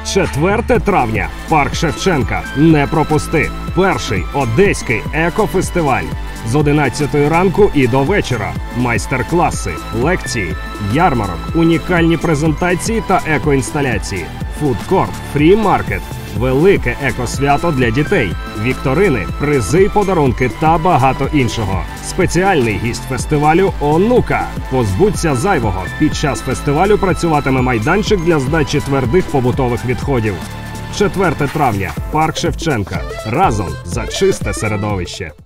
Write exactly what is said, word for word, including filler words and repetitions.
четверте травня. Парк Шевченка. Не пропусти. Перший одеський екофестиваль. З одинадцятої ранку і до вечора. Майстер-класи, лекції, ярмарок, унікальні презентації та екоінсталяції. Фудкорт, фрі-маркет. Велике екосвято для дітей, вікторини, призи, подарунки та багато іншого. Спеціальний гість фестивалю «Онука». Позбудься зайвого. Під час фестивалю працюватиме майданчик для здачі твердих побутових відходів. четверте травня. Парк Шевченка. Разом за чисте середовище.